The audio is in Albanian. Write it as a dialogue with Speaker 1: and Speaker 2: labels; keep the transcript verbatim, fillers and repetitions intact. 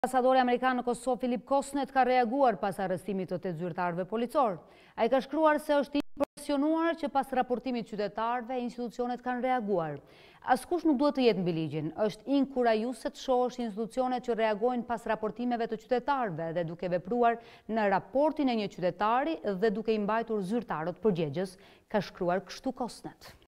Speaker 1: Ambasadori Amerikan në Kosovë Filip Kosnet ka reaguar pas arrestimit të tetë zyrtarëve policor. Ai ka shkruar se është impresionuar që pas raportimit qytetarëve institucionet kanë reaguar. Askush nuk duhet të jetë mbi ligjin. Është inkurajuese të shohësh institucionet që reagojnë pas raportimeve të qytetarëve dhe duke vepruar në raportin e një qytetari dhe duke i mbajtur zyrtarët përgjegjës, ka shkruar kështu Kosnet.